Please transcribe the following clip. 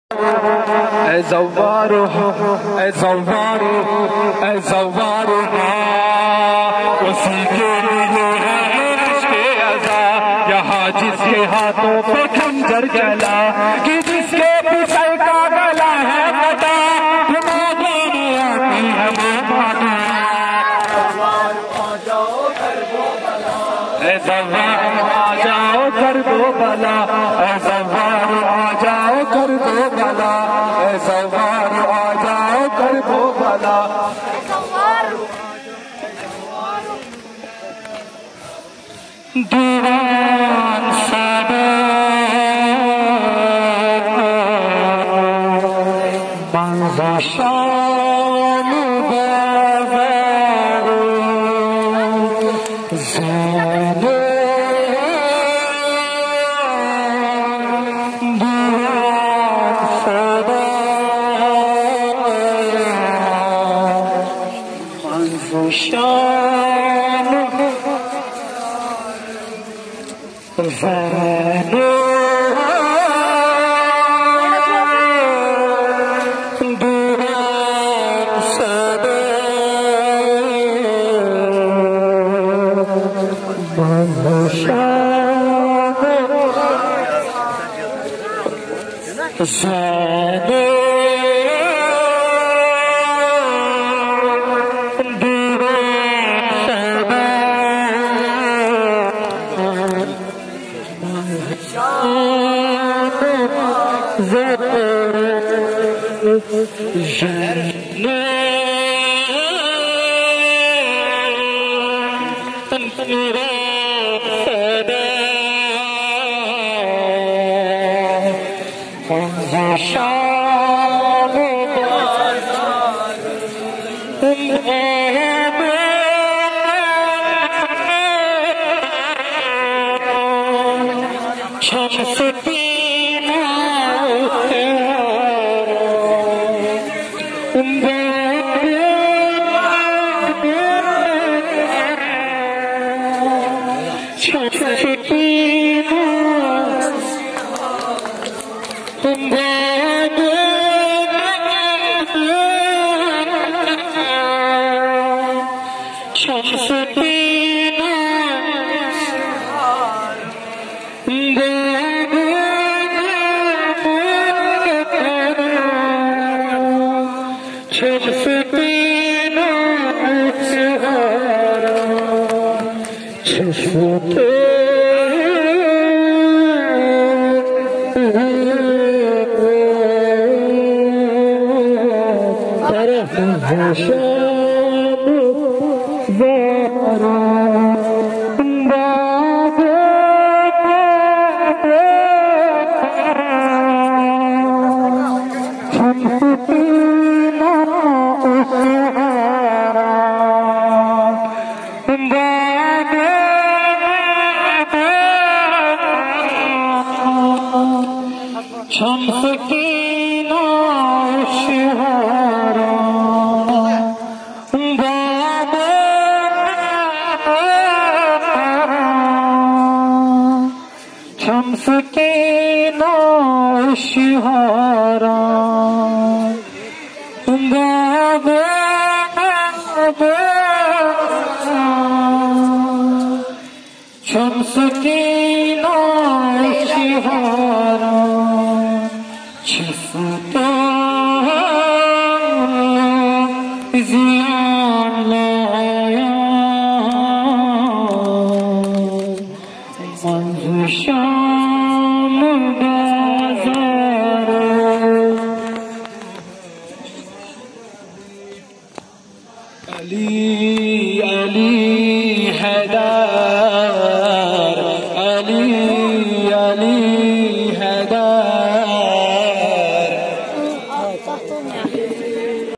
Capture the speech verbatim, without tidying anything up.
ऐ ज़व्वारो ऐ ज़व्वारो ऐ ज़व्वारो उसी के लिए है इश्क़े अज़ा यहाँ जिसके हाथों पे खंजर चला कि जिसके पिसल का गला है कटा हमारे आती है वो माना ऐ ज़व्वारो आ जाओ कर दो भला ऐ ज़व्वारो आ जाओ कर दो भला ऐ ज़व्वारो आ जाओ कर दो भला दीवान सादा मंज़ा शाम बाज़ारो ज़ैनो शान ज़ैनो दीवान सदा शान ज़ैनो अली अली हैदर अली